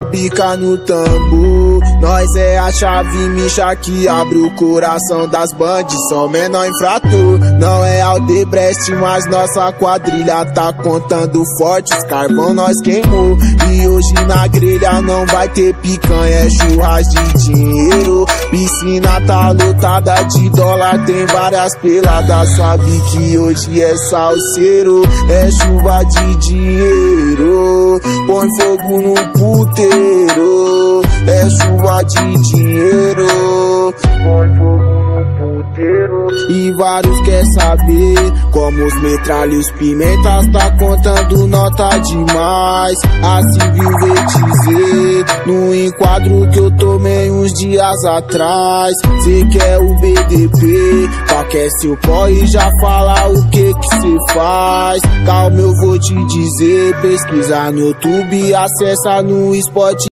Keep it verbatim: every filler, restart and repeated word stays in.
pica no tambor. Nós é a chave micha que abre o coração das bandas. Só menor infrator, não é Aldebrecht, mas nossa quadrilha tá contando forte. Os carvão nós queimou e hoje na grelha não vai ter picanha, é churras de dinheiro. Piscina tá lotada de dólar, tem várias peladas. Sabe que hoje é salseiro, é chuva de dinheiro. Põe fogo no puteiro, é chuva de dinheiro. Põe fogo no puteiro. E vários quer saber como os metralha e os pimentas tá contando nota demais. Assim viu ver dizer no enquadro que eu tomei uns dias atrás. Cê quer o B D P, aquece o pó e já fala o que que cê faz. Calma, eu vou te dizer, pesquisa no YouTube, acessa no Spotify.